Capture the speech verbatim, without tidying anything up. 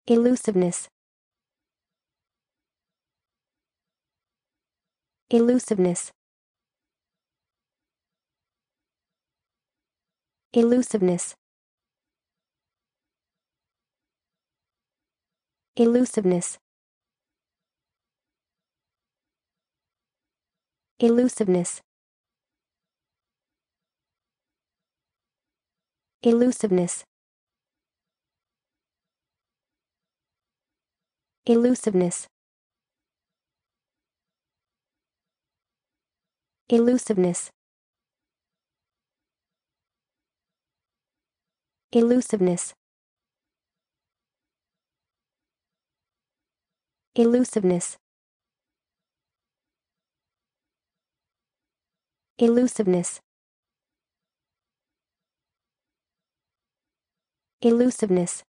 Elusiveness. Elusiveness. Elusiveness. Elusiveness. Elusiveness. Elusiveness. Elusiveness. Elusiveness. Elusiveness. Elusiveness. Elusiveness. Elusiveness.